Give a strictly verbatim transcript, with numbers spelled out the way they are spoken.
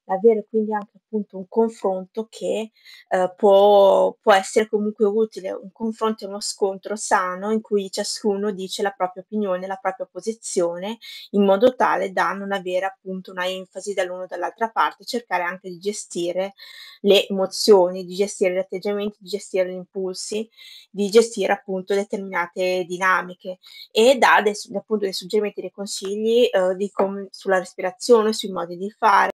avere quindi anche appunto un confronto che, ehm, può può essere comunque utile, un confronto e uno scontro sano in cui ciascuno dice la propria opinione, la propria posizione, in modo tale da non avere appunto una enfasi dall'uno o dall'altra parte, cercare anche di gestire le emozioni, di gestire gli atteggiamenti, di gestire gli impulsi, di gestire appunto determinate dinamiche e dà dei s appunto dei suggerimenti, dei consigli, uhm, di com sulla respirazione, sui modi di fare